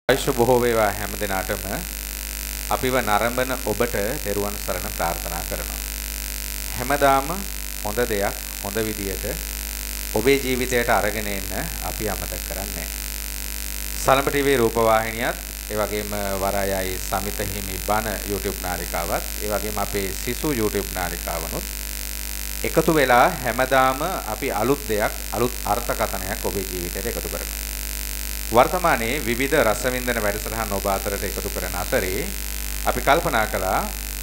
ආයුෂ බොහෝ වේවා හැම දිනාටම අපිව නරඹන ඔබට දරුවන් සරණ ප්‍රාර්ථනා කරනවා. හැමදාම හොඳ දෙයක් හොඳ විදියට ඔබේ ජීවිතයට අරගෙන එන්න අපි අමතක කරන්නේ නැහැ. සලඹ ටීවී රූපවාහිනියත් ඒ වගේම වරායයි සමිත හිමි බණ YouTube නාලිකාවත් ඒ වගේම අපේ සිසු YouTube නාලිකාවනොත් එකතු වෙලා හැමදාම අපි අලුත් දෙයක් අලුත් අර්ථකථනයක් ඔබේ ජීවිතයට එකතු කරනවා. වර්තමානයේ විවිධ රසවින්දන වැඩසටහන් ඔබ අතරට එකතු කරන අතරේ අපි කල්පනා කළා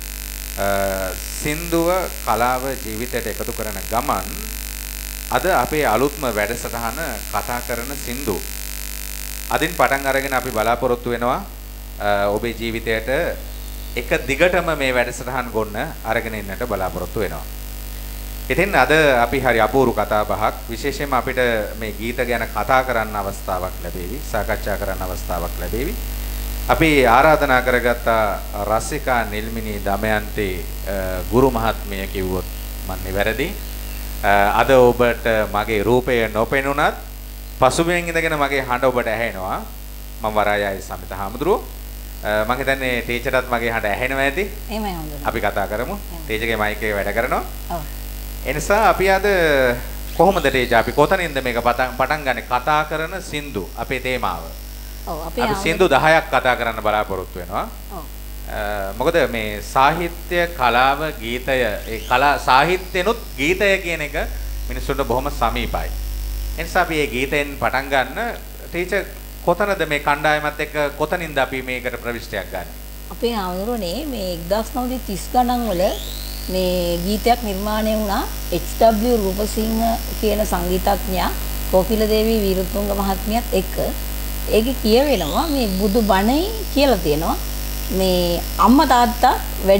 සින්දුව කලාව ජීවිතයට එකතු කරන ගමන් අද අපේ අලුත්ම වැඩසටහන කතා කරන සින්දු අදින් පටන් අරගෙන අපි බලාපොරොත්තු වෙනවා ඔබේ ජීවිතයට එක දිගටම මේ වැඩසටහන් ගොන්න අරගෙන ඉන්නට බලාපොරොත්තු වෙනවා. ඉතින් අද අපි හරි අපූර්ව කතා බහක් විශේෂයෙන්ම අපිට මේ ගීත ගැන කතා කරන්න අවස්ථාවක් ලැබෙවි සාකච්ඡා කරන්න අවස්ථාවක් ලැබෙවි. අපි ආරාධනා කරගත්ත රසිකා නිල්මිනී දමයන්ති ගුරු මහත්මිය කිව්වොත් මන් නිවැරදි. අද ඔබට මගේ රූපය නොපෙනුනත් පසුබිමින් ඉඳගෙන මගේ හඬ ඔබට ඇහෙනවා. මම වරායයි සමිත හාමුදුරුවෝ. මම හිතන්නේ ටීචර්ටත් මගේ හඬ ඇහෙනවා ඇති. එහෙමයි හොඳයි. අපි කතා කරමු. ටීචර්ගේ මයික් එක වැඩ කරනවා. ඔව්. එනිසා අපි අද කොහොමද ටීචර් අපි කොතනින්ද මේක පටන් ගන්නේ කතා කරන සින්දු අපේ තේමාව. ඔව් අපි සින්දු 10ක් කතා කරන්න බලාපොරොත්තු වෙනවා. ඔව්. මොකද මේ සාහිත්‍ය කලාව ගීතය ඒ කලා සාහිත්‍යනොත් ගීතය කියන එක මිනිස්සුන්ට බොහොම සමීපයි. එනිසා අපි මේ ගීතෙන් පටන් ගන්න ටීචර් කොතනද මේ කණ්ඩායමත් එක්ක කොතනින්ද අපි මේකට ප්‍රවිෂ්ටයක් ගන්න? අපේ ආවරණේ මේ 1930 ගණන් වල මේ ගීතයක් නිර්මාණය වුණා H.W. රූපසිංහ කියන සංගීතඥයා කෝකිල දේවී වීරතුංග මහත්මියත් එක්ක. ඒකේ කියවෙනවා මේ බුදු බණයි කියලා තියෙනවා මේ අම්මා තාත්තා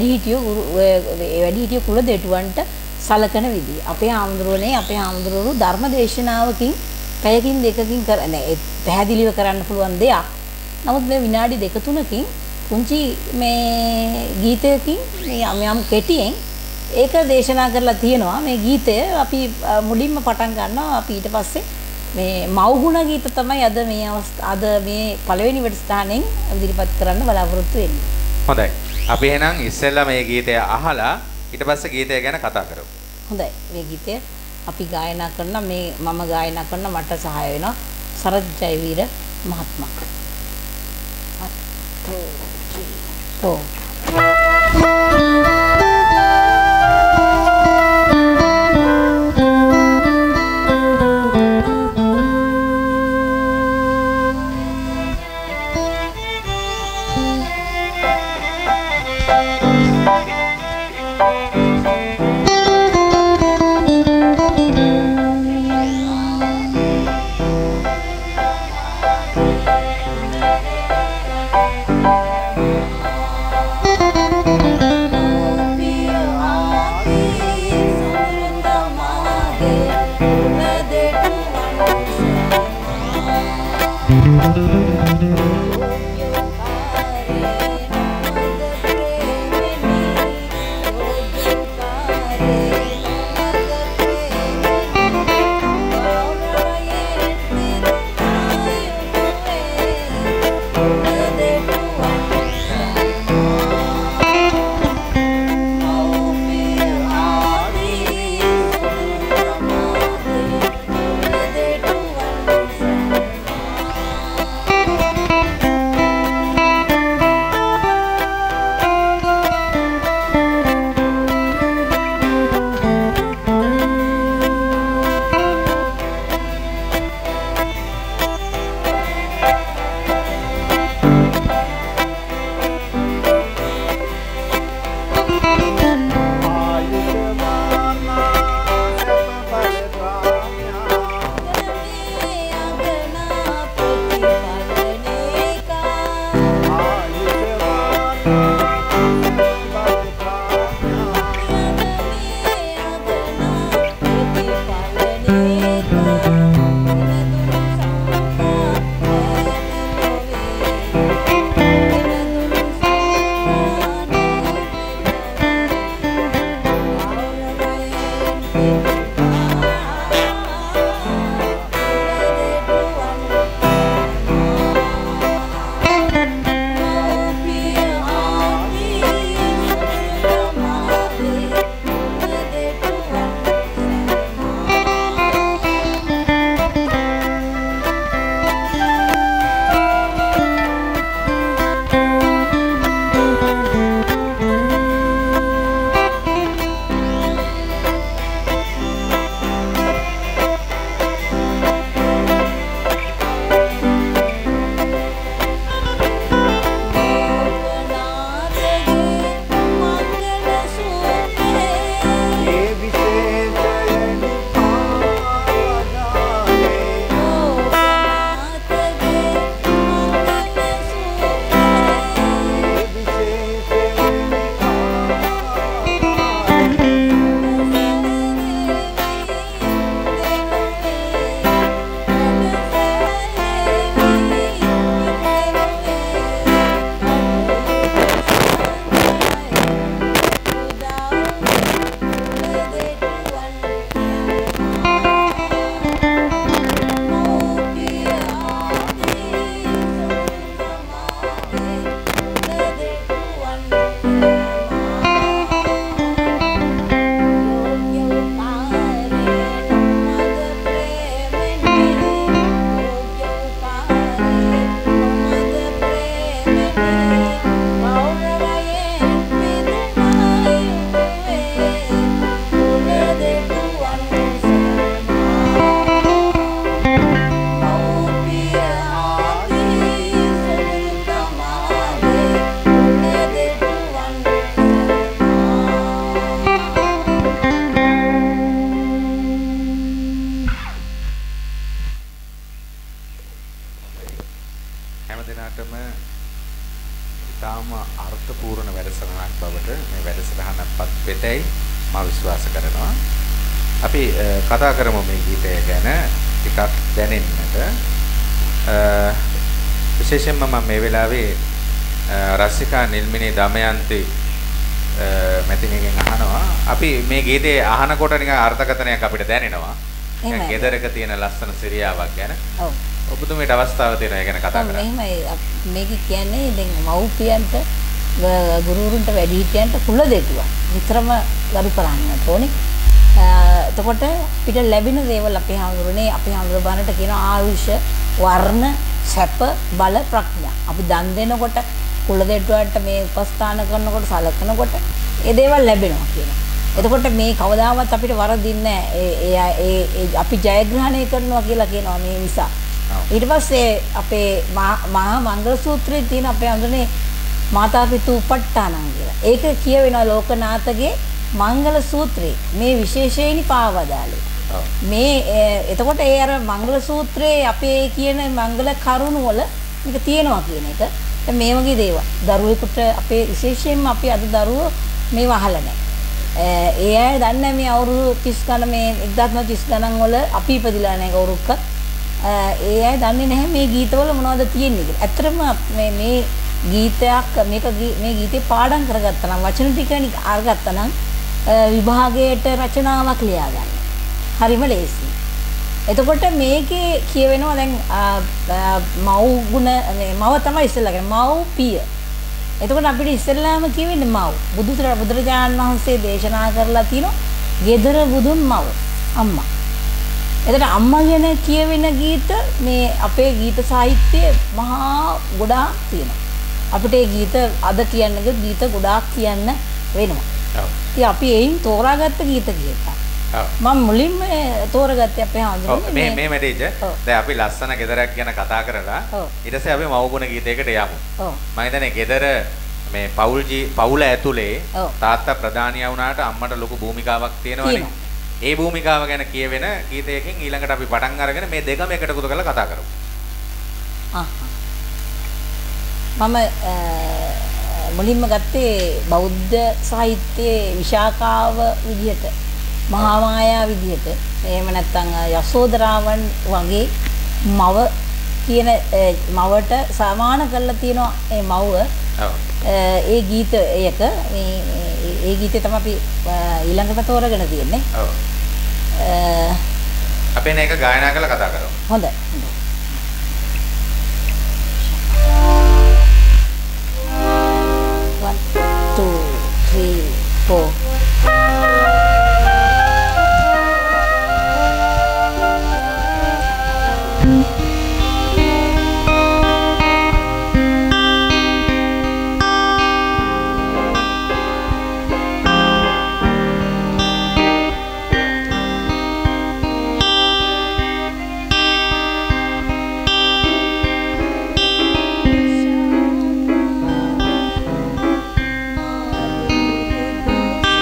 වැඩිහිටියෝ කුල දෙටුවන්ට සලකන විදිය. අපේ ආමඳුරනේ ධර්ම දේශනාවකින් පැයකින් දෙකකින් පැහැදිලිව කරන්න පුළුවන් දෙයක්. නමුත් මේ විනාඩි 2-3කින් පුංචි මේ ගීතයකින් මේ යම් කෙටියෙන් ඒක දේශනා කරලා තියෙනවා. මේ ගීතය අපි මුලින්ම පටන් ගන්නවා. අපි ඊට පස්සේ මේ මව්ගුණ ගීත තමයි අද මේ පළවෙනි වැඩසටහනෙන් ඉදිරිපත් කරන්න බලාපොරොත්තු වෙන්නේ. හොඳයි. අපි එහෙනම් ඉස්සෙල්ලා මේ ගීතය අහලා ඊට පස්සේ ගීතය ගැන කතා කරමු. හොඳයි. මේ ගීතය අපි ගායනා කරන මම ගායනා කරන මට සහාය වෙනවා සරත් ජයවීර මහත්මයා. Oh. හැම දිනකටම ඉතාම අර්ථපූර්ණ වැඩසටහනක් බවට මේ වැඩසටහනපත් වෙතයි මම විශ්වාස කරනවා. අපි කතා කරමු මේ ගීතය ගැන ටිකක් දැනෙන්නට. විශේෂයෙන්ම මම මේ වෙලාවේ රසිකා නිල්මිනී දමයන්ති මැතිණියගෙන් අහනවා. අපි මේ ගීතේ අහනකොට නිකන් අර්ථකථනයක් අපිට දැනෙනවා. දැන් ගෙදරක තියෙන ලස්සන සිරියාවක් ගැන. ඔව්. ඔබතුමීට අවස්ථාව තියෙනවා ඒ ගැන කතා කරන්න. එහෙමයි මේක කියන්නේ දැන් මව්පියන්ට ගුරුවරුන්ට වැඩිහිටියන්ට කුල දෙටුවක්. විතරම ගරු කරන්න ඕනේ. එතකොට පිට ලැබෙන දේවල් අපේ හඳුරන්නේ අපේ හඳුර බානට කියන ආයුෂ වර්ණ සැප බල ප්‍රඥා. අපි දන් දෙනකොට කුල දෙටුවට මේ උපස්ථාන කරනකොට සලකනකොට ඒ දේවල් ලැබෙනවා කියනවා. එතකොට මේ කවදාවත් අපිට වරදින්නේ නැහැ. අපි ජයග්‍රහණය කරනවා කියලා කියනවා මේ නිසා. ඊට පස්සේ අපේ මහා මංගල සූත්‍රයේ තියෙන අපේ හඳුනේ මාතා පිතු උපට්ඨානං කියලා. ඒක කියවෙනවා ලෝකනාථගේ මංගල සූත්‍රයේ මේ විශේෂයෙන්ි පාවදාලේ. මේ එතකොට ඒ අර මංගල සූත්‍රයේ අපේ කියන මංගල කරුණු වල මේක තියෙනවා කියන එක. මේ වගේ දේවල්. දරුවෙකුට අපේ විශේෂයෙන්ම අපි අද දරුවෝ මේව අහලා නැහැ. ඒ අය දන්නේ මේ අවුරුදු 30 ගණන් මේ 1930 ගණන් වල අපි ඉපදිලා නැහැ කවුරුක්ක. ඒ අය දන්නේ නැහැ මේ ගීතවල මොනවද තියෙන්නේ කියලා. ඇත්තටම මේ ගීතයක් මේ ගීතේ පාඩම් කරගත්තා නම් වචන ටික අරගත්තා නම් විභාගයට රචනාවක් ලියා ගන්න. හරිම ලේසියි. එතකොට මේකේ කියවෙනවා දැන් මව් ගුණ මව තමයි ඉස්සෙල්ලා කියන්නේ මව් පිය. එතකොට අපිට ඉස්සෙල්ලාම කියවෙන්නේ මව්. බුදුරජාණන් වහන්සේ දේශනා කරලා තියෙනවා ගෙදර බුදුන් මව අම්මා. එතකොට අම්මා ගැන කියවෙන ගීත මේ අපේ ගීත සාහිත්‍යයේ මහා ගොඩාක් තියෙනවා. අපිට මේ ගීත අද කියන්නේ ගීත ගොඩාක් කියන්න වෙනවා. ඔව්. ඉතින් අපි එයින් තෝරාගත්ත ගීත කියනවා. මම මුලින්ම තෝරගත්තේ අපේ හඳුනන්නේ මේ මැඩේජ් දැන් අපි ලස්සන ගෙදරක් ගැන කතා කරලා ඊට පස්සේ අපි මව්ගුණ ගීතයකට යමු. මම හිතන්නේ ගෙදර මේ පවුල ඇතුලේ තාත්තා ප්‍රධානියා වුණාට අම්මට ලොකු භූමිකාවක් තියෙනවානේ. ඒ භූමිකාව ගැන කියවෙන ගීතයකින් ඊළඟට අපි පටන් අරගෙන මේ දෙකම එකට එකතු කරලා කතා කරමු. මම මුලින්ම ගත්තේ බෞද්ධ සාහිත්‍යයේ විශාකාව විදිහට මහා මායා විදිහට එහෙම නැත්නම් යසෝදරාවන් වගේ මව කියන මවට සමාන කරලා තියෙනවා ඒ මව්ව. ඒ ගීතයක ඒ ගීතේ තමයි අපි ඊළඟට තෝරගෙන තියෙන්නේ. ඔව්. අපි මේක ගායනා කරලා කතා කරමු. හොඳයි. 1 2 3 4 Thank you.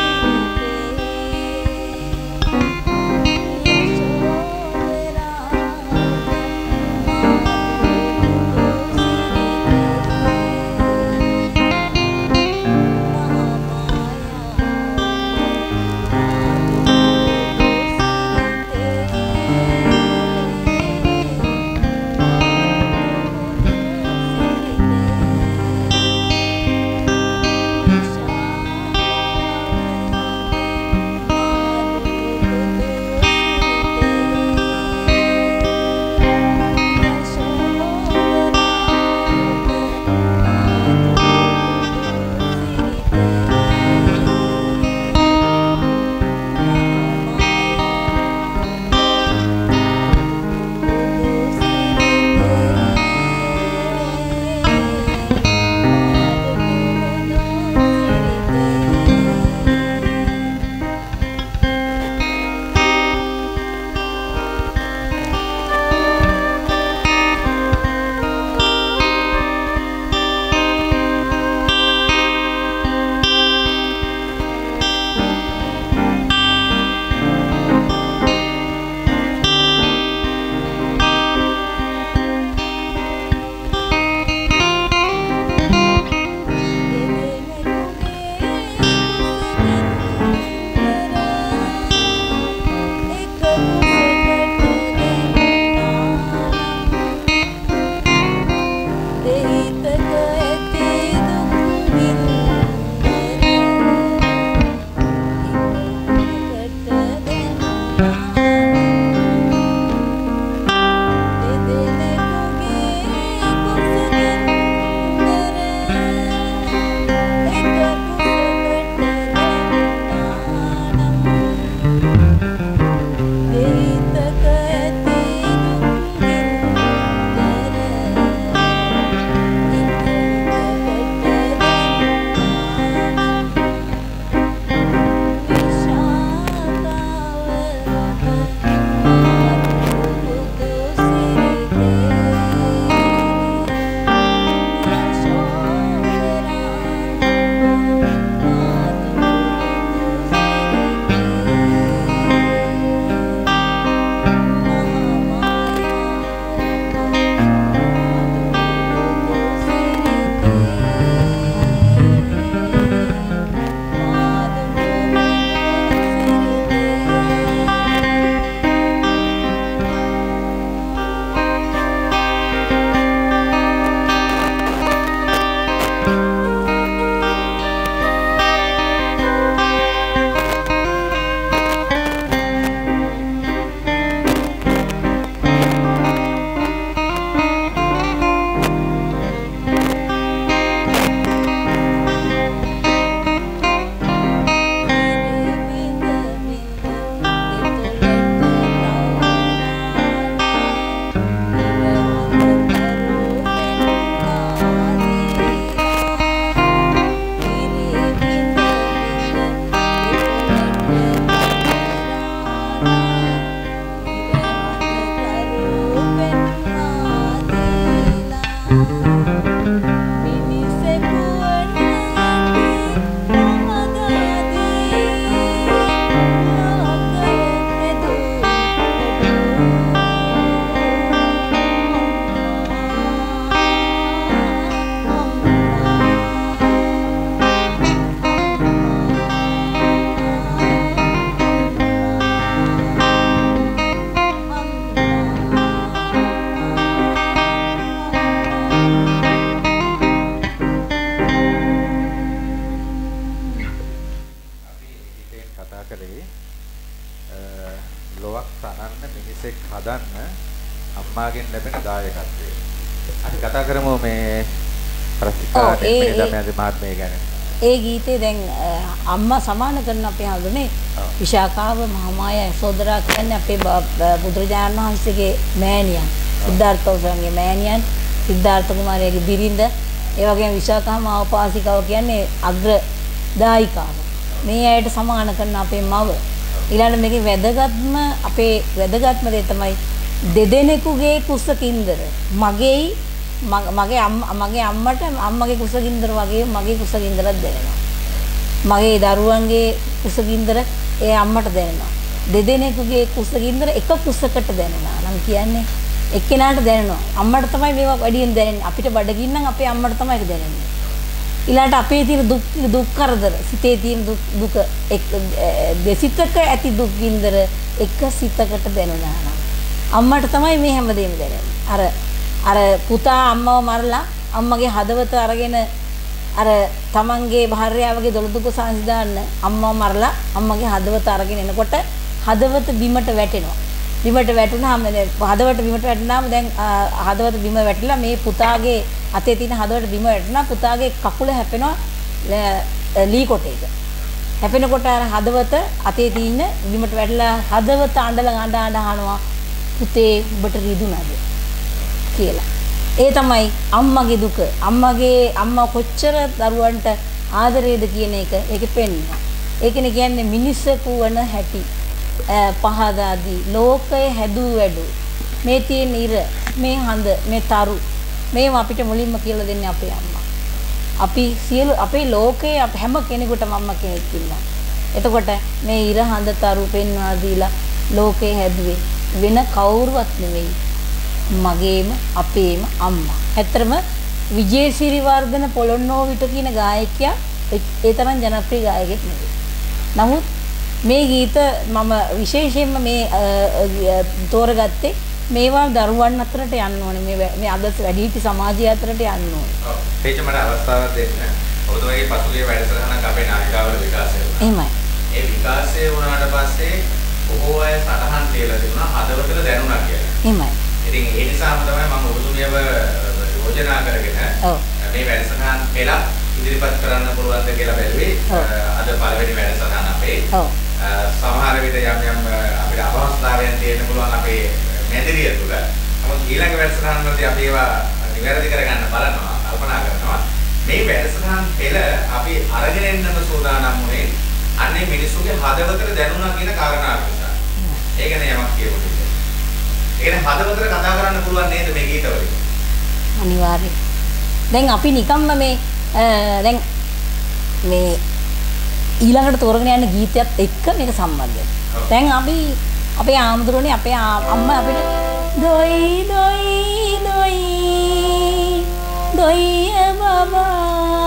අම්මාගෙන් ලැබෙන දායකත්වය. අපි කතා කරමු මේ රසිකා දෙමෙනිදමයාගේ මහත්මිය ගැන. ඒ ගීතේ දැන් අම්මා සමාන කරන අපේ හඳුනේ විශාකාව මහාමාය සෝදරා කියන්නේ අපේ බුදුරජාණන් වහන්සේගේ මෑණියන්. සිද්ධාර්ථ උසන්ගේ මෑණියන් සිද්ධාර්ථ කුමාරයාගේ බිරිඳ. ඒ වගේම විශාකා මාවපාසිකාව කියන්නේ අග්‍ර දායිකාව. මේ ඇයට සමාන කරන අපේ මව. ඊළඟ මේකේ වැදගත්ම අපේ වැදගත්ම දේ තමයි දෙදෙනෙකුගේ කුසකින්දර මගේ අම්මට අම්මගේ කුසකින්දර වගේ මගේ කුසකින්දරක් දැනෙනවා. මගේ දරුවන්ගේ කුසකින්දර ඒ අම්මට දැනෙනවා. දෙදෙනෙකුගේ කුසකින්දර එක කුසකට දැනෙනවා. නම් කියන්නේ එක්කෙනාට දැනෙනවා. අම්මට තමයි මේවා වැඩියෙන් දැනෙන්නේ. අපිට බඩගින්නම් අපේ අම්මට තමයි ඒක දැනෙන්නේ. ඊළාට අපේ තියෙන දුක් කරදර සිතේ තියෙන දුක දෙසිතක ඇති දුක් ගින්දර එක සිතකට දැනුණා නම් අම්මට තමයි මේ හැමදේම දැනෙන්නේ. අර පුතා අම්මව මරලා අම්මගේ හදවත අරගෙන අර තමන්ගේ භාර්යාවගේ දොළදුක සංසිඳාන්න අම්මව මරලා අම්මගේ හදවත අරගෙන එනකොට හදවත බිමට වැටෙනවා. බිමට වැටුණාම හදවත බිමට වැටුණාම දැන් හදවත බිම වැටිලා මේ පුතාගේ අතේ තියෙන හදවත බිම වැටුණා. පුතාගේ කකුල හැපෙනවා ලී කොටේක. හැපෙනකොට අර හදවත අතේ තියෙන බිමට වැටලා හදවත අඬලා අහනවා පුතේ ඔබට රිදුනද කියලා. ඒ තමයි අම්මගේ දුක. අම්මා කොච්චර දරුවන්ට ආදරේද කියන එක ඒකේ පෙන්නනවා. ඒකනේ කියන්නේ මිනිස්සෙකු වන හැටි. පහදාදී ලෝකය හැදූ වැඩු මේ තියෙන ඉර මේ හඳ මේ තරු මේව අපිට මුලින්ම කියලා දෙන්නේ අපේ අම්මා. අපි සියලු අපේ ලෝකයේ හැම කෙනෙකුටම අම්මා කෙනෙක් ඉන්නවා. එතකොට මේ ඉර හඳ තරු පෙන්වා දීලා ලෝකේ හැදුවේ වෙන කවුරුවත් නෙවෙයි මගේම අපේම අම්මා. ඇත්තටම විජේසිරිවර්ධන පොළොන්නෝවිට කියන ගායකයා ඒ තරම් ජනප්‍රිය ගායකයෙක් නෙවෙයි. නමුත් මේ ගීත මම විශේෂයෙන්ම මේ තෝරගත්තේ මේවා දරුවන් අතරට යන්න ඕනේ. මේ අද වැඩිහිටි සමාජය අතරට යන්න ඕනේ. ඔව්. ඒකම මට අවස්ථාවක් දෙන්න. ඔබතුමාගේ පසුගිය වැඩසටහනක් අපේ නායිකාවල විකාශය වුණා. එහෙමයි. ඒ විකාශය වුණාට පස්සේ බොහෝ අය සටහන් තියලා තිබුණා හදවතට දැනුණා කියලා. එහෙමයි. ඉතින් ඒ නිසාම තමයි මම ඔබතුමියව යෝජනා කරගෙන මේ වැඩසටහන පෙළ ඉදිරිපත් කරන්න පුළුවන්ද කියලා බැලුවේ. අද පළවෙනි වැඩසටහන අපේ. ඔව්. සමහර විට යම් අපිට අපහසුතාවයන් තියෙන්න පුළුවන් අපේ මැදිරිය තුළ. නමුත් ඊළඟ වැඩසටහන් වලදී අපි ඒවා නිවැරදි කරගන්න බලනවා, කල්පනා කරනවා. මේ වැඩසටහන් පෙළ අපි අරගෙන එන්නම සූදානම් වුණේ අන්නේ මිනිස්සුගේ හදවතට දැනුණා කියන කාරණාව නිසා. ඒක නේ යමක් කියවුනේ. ඒකනේ හදවතට කතා කරන්න පුළුවන් නේද මේ ගීතවලින්? අනිවාර්යයෙන්. දැන් අපි නිකම්ම මේ දැන් මේ ඊළඟට තෝරගෙන යන ගීතයත් එක්ක මේක සම්බන්ධයි. දැන් අපි අපේ ආමුදුරනේ අපේ අම්මා අපිට දොයි දොයි දොයි දොයි බබා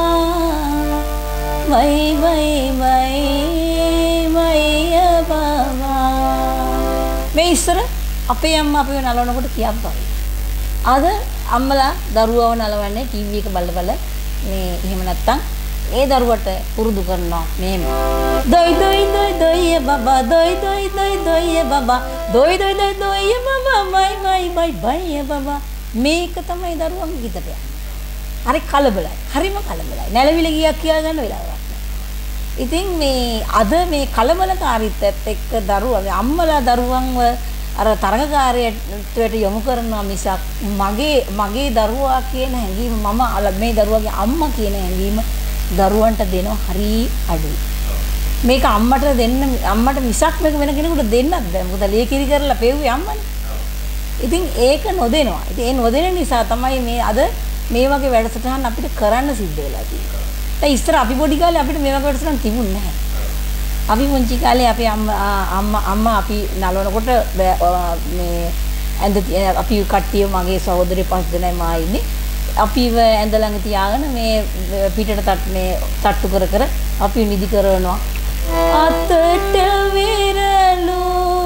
වයි වයි වයි වයි බබා මේ ඉස්සර අපේ අම්මා අපිව නලවනකොට කියප්පා. අද අම්මලා දරුවව නලවන්නේ ටීවී එක බල බල මේ එහෙම නැත්තම් ඒ දරුවට පුරුදු කරනවා මෙහෙම. දොයි දොයි දොයි දොයි බබා දොයි දොයි දොයි දොයි බබා දොයි දොයි දොයි දොයි බබා මයි මයි මයි බයි බබා මේක තමයි දරුවන්ගේ ගීතට යන්නේ. හරි කලබලයි. හරිම කලබලයි. නැලවිල ගියක් කියලා ගන්න වෙලාවක් නැහැ. ඉතින් මේ අද මේ කලබලකාරීත්වයත් එක්ක දරුවා අම්මලා දරුවන්ව අර තරඟකාරයට යොමු කරනවා මිසක් මගේ දරුවා කියන හැඟීම මම මේ දරුවාගේ අම්මා කියන හැඟීම දරුවන්ට දෙනවා හරි අඩුයි. මේක අම්මට මිසක් මේක වෙන කෙනෙකුට දෙන්නත් බෑ. මොකද ලේකිරි කරලා පෙව්වේ අම්මනේ. ඉතින් ඒක නොදෙනවා. ඉතින් ඒ නොදෙන නිසා තමයි මේ අද මේ වගේ වැඩසටහන් අපිට කරන්න සිද්ධ වෙලා තියෙන්නේ. දැන් ඉස්සර අපි පොඩි කාලේ අපිට මේ වගේ වැඩසටහන් තිබුණේ නැහැ. අපි පුංචි කාලේ අපේ අම්මා අපි නලවනකොට මේ අපි කට්ටිය මගේ සහෝදරයෝ 5 දෙනයි මා ඉන්නේ. අපිව ඇඳ ළඟ තියාගෙන මේ පිටට තට්ටු කර කර අපි නිදි කරනවා. අතට විරලු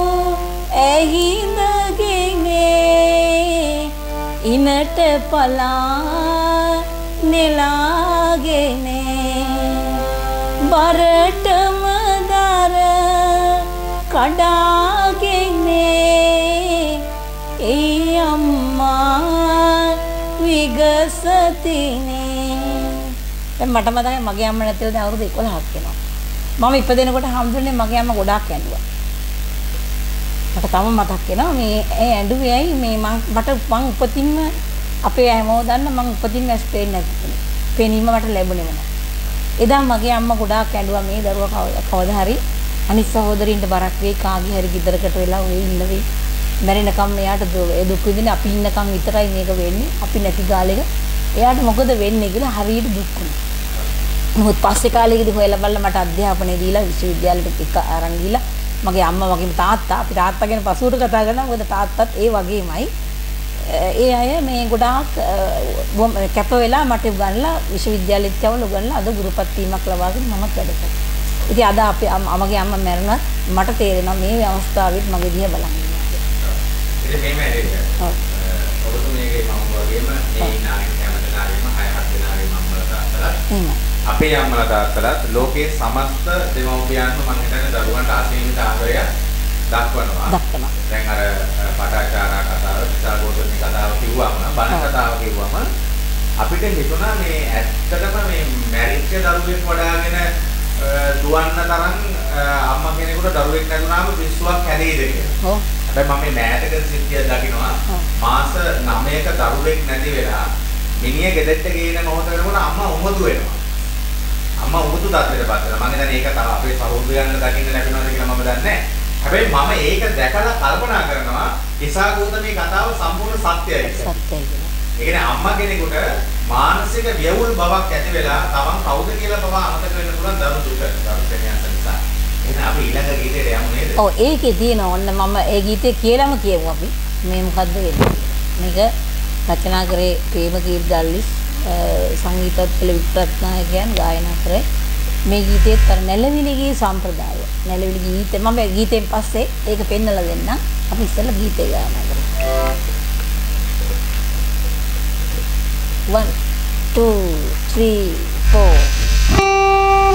ඇහිඳගෙන ඉනට පලා නෙලාගෙන බරටම දර කඩාගෙන ඒ අම්මා විගසතිනේ. දැන් මට මතකයි මගේ අම්මා නැතිව දැන් අවුරුදු 11ක් වෙනවා. මම ඉපදෙනකොට හම්දුනේ මගේ අම්මා ගොඩාක් ඇඬුවා. මට තම මතක් වෙනවා මේ ඇඬුවේ ඇයි මේ මට උපතින්ම අපේ හැමෝම දන්න මං උපතින්ම ඇස් පේන්නේ නැති. පේනීම මට ලැබුණේ නැහැ. එදා මගේ අම්මා ගොඩාක් ඇඬුවා මේ දරුවා කවදා හරි අනිත් සහෝදරින්ට බරක් වෙයි කාගේ හරි ගෙදරකට වෙලා ඔය ඉන්න වෙයි. මැරෙනකම් එයාට දුක් විඳින්නේ අපි ඉන්නකම් විතරයි මේක වෙන්නේ. අපි නැති කාලෙක එයාට මොකද වෙන්නේ කියලා හරියට දුක් වුණා. මොකද පස්සේ කාලෙකදී හොයලා බලලා මට අධ්‍යාපනය දීලා විශ්වවිද්‍යාලෙට එක අරන් ගිහලා මගේ අම්මා වගේම තාත්තා අපි තාත්තා ගැන පසුවට කතා කරනවා. මොකද තාත්තත් ඒ වගේමයි. ඒ අය මේ ගොඩාක් කැප වෙලා මට උගන්ලා විශ්වවිද්‍යාලෙත් යවලා උගන්ලා අද ගුරුපත් වීමක් ලබාගෙන මම වැඩ කරනවා. ඉතින් අද අපේ මගේ අම්මා මැරුණා මට තේරෙනවා මේ අවස්ථාවෙත් මගේ දිහා බලන්න. ඉතින් මේ මැරෙන්නේ. ඔව්. ඔබතුමියගේ මම වගේම මේ නායක කැමතිලාගෙම 6-7 දෙනාගේ මම්මලා තාත්තලා. අපේ අම්මලා තාත්තලාත් ලෝකයේ සමස්ත දෙමව්පියන්ම මම හිතන්නේ දරුවන්ට අසීමිත ආදරය දක්වනවා. දැන් අර පටාචාරා කතාව, විසාගෝතමී කතාව කිව්වම, බණ කතාව කිව්වම අපිට හිතුණා මේ ඇත්තටම මේ මැරිච්ච දරුවෙක් වඩාගෙන දුවන්න තරම් අම්මා කෙනෙකුට දරුවෙක් නැතුණාම පිස්සුවක් හැදෙයිද කියලා. ඔව්. හැබැයි මම මේ මෑතක සිද්ධිය දකිනවා මාස 9ක දරුවෙක් නැති වෙලා මිනිහ ගෙදරට ගේන මොහොත වෙනකොට අම්මා උමතු වෙනවා. අම්මා උමතු තත්ත්වයටපත් වෙනවා. මම හිතන්නේ ඒක තව අපේ සහෝදරයන්ට දකින්න ලැබෙනවද කියලා මම දන්නේ නැහැ. හැබැයි මම ඒක දැකලා කල්පනා කරනවා ඉසාගෝතමී කතාව සම්පූර්ණ සත්‍යයි කියලා. සත්‍යයි කියලා. ඒ කියන්නේ අම්මා කෙනෙකුට මානසික ව්‍යවුල් බවක් ඇති වෙලා තමන් කවුද කියලා බව අමතක වෙන්න පුළුවන් දරු දුක දරුසෙනියන්ට නිසා. එහෙනම් අපි ඊළඟ ගීතේට යමු නේද? ඔව් ඒකේ තියෙන ඔන්න මම ඒ ගීතේ කියලාම කියමු අපි. මේ මොකද්ද වෙන්නේ? මේක රචනා කරේ ප්‍රේමකීර්තිදල්ලිස් සංගීතත් පෙළ වික්‍රත්නායකයන් ගායනා කරේ. මේ ගීතේත් අර නැලවිලිගේ සම්ප්‍රදාය. නැලවිලි ගීතේ මම ගීතෙන් පස්සේ ඒක පෙන්නලා දෙන්නම්. අපි ඉස්සෙල්ලා ගීතේ ගායනා කරමු. 1 2 3 4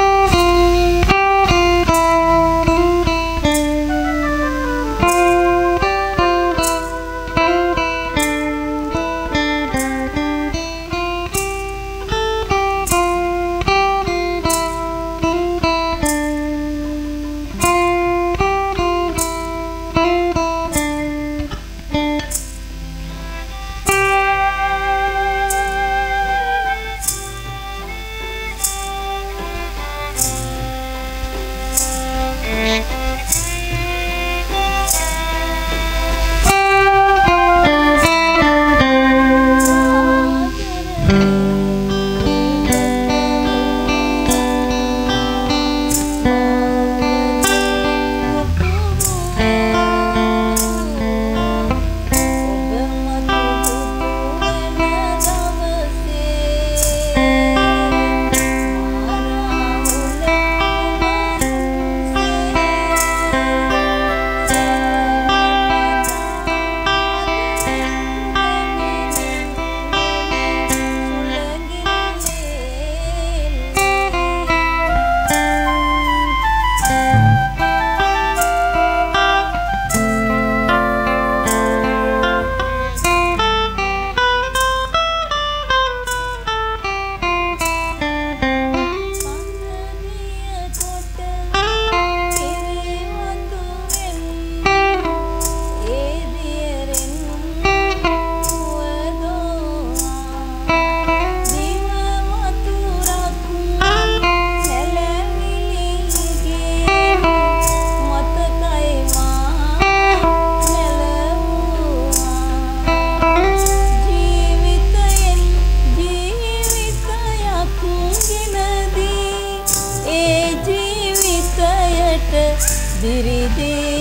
දිරිදී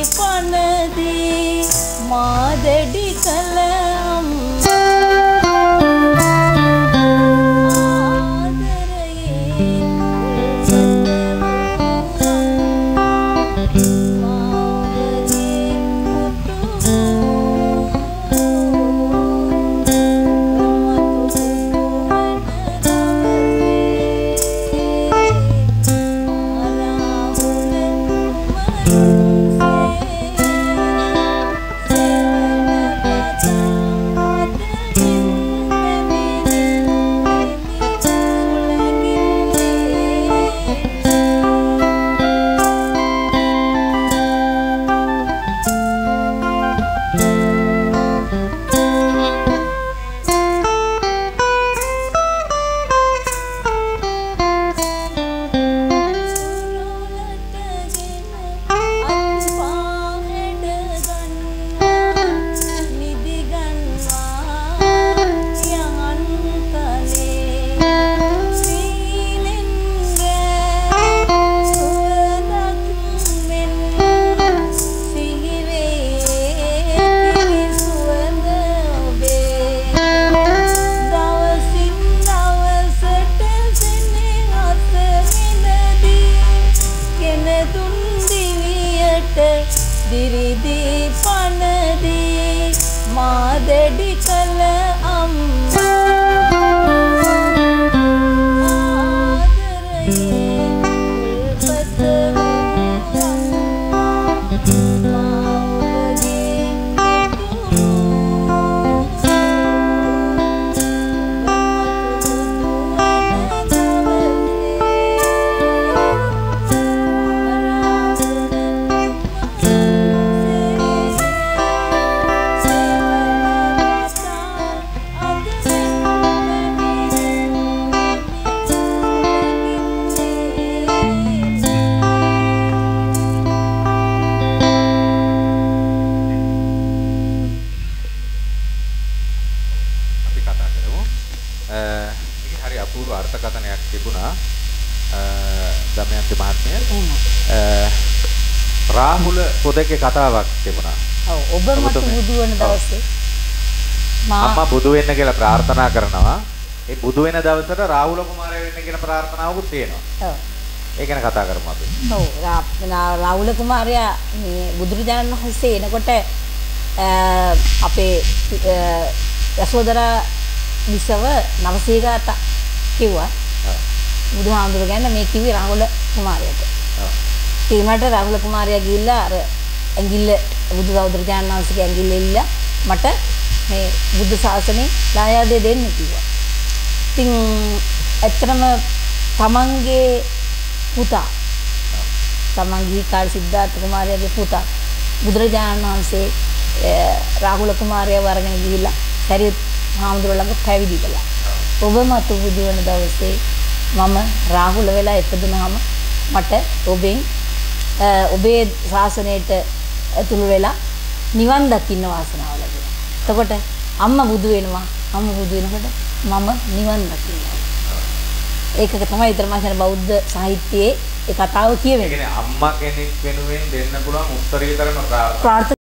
පනදී මාදඩි කලම් Thank you. ප්‍රාර්ථනා කරමු. මේකේ හරි අපූර්ව අර්ථකථනයක් තිබුණා. දමයන්ති මහත්මිය. රාහුල පොතේ කතාවක් තිබුණා. ඔව් ඔබ මට බුදු වෙන දවසේ අම්මා බුදු වෙන්න කියලා ප්‍රාර්ථනා කරනවා. ඒ බුදු වෙන දවසට රාහුල කුමාරයා වෙන්න කියන ප්‍රාර්ථනාවකුත් තියෙනවා. ඔව්. ඒ ගැන කතා කරමු අපි. ඔව් රාහුල කුමාරයා මේ බුදුරජාණන් වහන්සේ එනකොට අපේ යසෝදරා විසව නවසීගත කිව්වා. බුදුහාමුදුරුවෝ ගැන මේ කිව්වේ රාහුල කුමාරයාට. ඒ මට රාහුල කුමාරයා ගිහිල්ලා අර ඇඟිල්ල බුදු සහෝදරයන් වහන්සේගේ ඇඟිල්ල එල්ලලා මට මේ බුද්ධ ශාසනේ දායාදේ දෙන්න කිව්වා. ඉතින් ඇත්තටම තමන්ගේ පුතා තමන්ගේ කාල සිද්ධාර්ථ කුමාරයාගේ පුතා බුදුරජාණන් වහන්සේ රාහුල කුමාරයා වරගෙන ගිහිල්ලා සරියුත් හාමුදුරුවෝ ළඟ පැවිදි කළා. ඔබ මතු බුදු වෙන දවසේ මම රාහුල වෙලා ඉපදුනහම මට ඔබෙන් ඔබේ ශාසනයට ඇතුළු වෙලා නිවන් දකින්න වාසනාව ලැබුණා. එතකොට අම්මා බුදු වෙනවා. අම්මා බුදු වෙනකොට මම නිවන් දකින්නවා. ඒක තමයි ඊතරමාසන බෞද්ධ සාහිත්‍යයේ ඒ කතාව කියවෙන්නේ. ඒ කියන්නේ අම්මා කෙනෙක් වෙනුවෙන් දෙන්න පුළුවන් උත්තරීතරම ප්‍රාර්ථනා